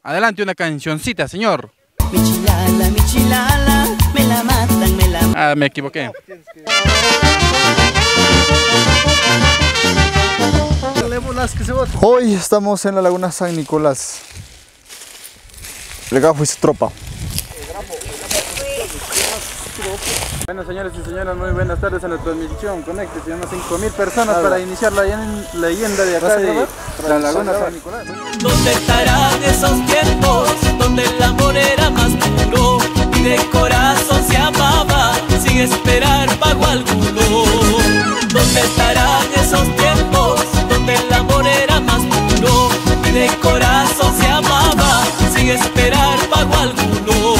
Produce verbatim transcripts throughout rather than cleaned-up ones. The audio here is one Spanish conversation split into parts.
Adelante una cancioncita, señor. Mi chilala, mi chilala, me la matan, me la matan. Ah, me equivoqué. Hoy estamos en la Laguna San Nicolás. El Gafo y su tropa. Bueno, señores y señoras, muy buenas tardes a la transmisión. Conéctese, unas cinco mil personas para iniciar la leyenda de acá de la Laguna San Nicolás. ¿Dónde estarán esos tiempos donde el amor era más puro y de corazón se amaba sin esperar pago alguno? ¿Dónde estarán esos tiempos donde el amor era más puro y de corazón se amaba sin esperar pago alguno?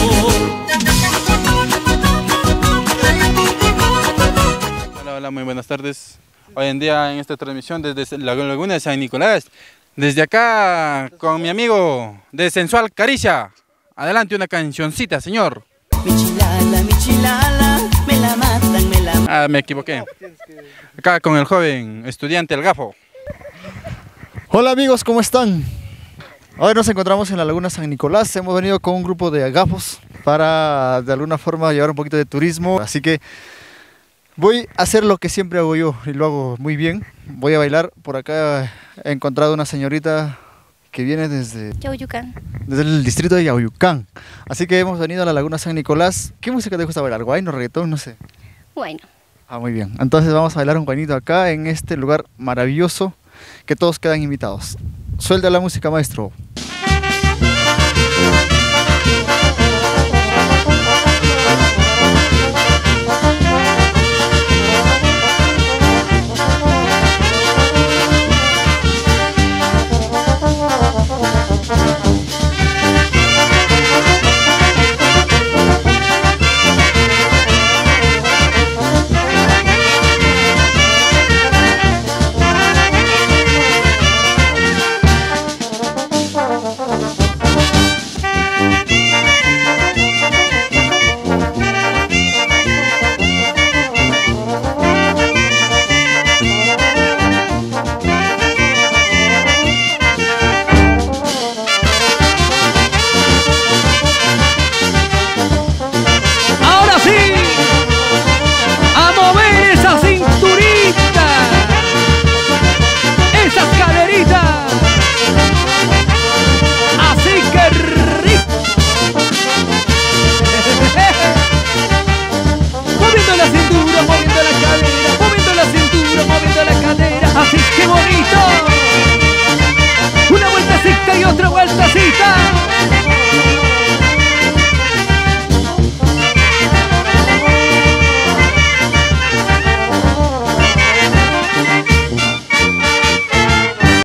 Hola, muy buenas tardes. Hoy en día en esta transmisión desde la Laguna de San Nicolás, desde acá con mi amigo de Sensual Caricia. Adelante una cancioncita, señor. Mi chilala, mi chilala, me la matan, me la matan. Ah, me equivoqué. Acá con el joven estudiante El Gafo. Hola amigos, ¿cómo están? Hoy nos encontramos en la Laguna San Nicolás. Hemos venido con un grupo de gafos para de alguna forma llevar un poquito de turismo. Así que voy a hacer lo que siempre hago yo y lo hago muy bien. Voy a bailar. Por acá he encontrado una señorita que viene desde, Yauyucán. desde el distrito de Yauyucán. Así que hemos venido a la Laguna San Nicolás. ¿Qué música te gusta bailar? ¿Guayno, reggaetón? No sé. Bueno, Ah, muy bien. Entonces vamos a bailar un guaynito acá en este lugar maravilloso que todos quedan invitados. Suelta la música, maestro.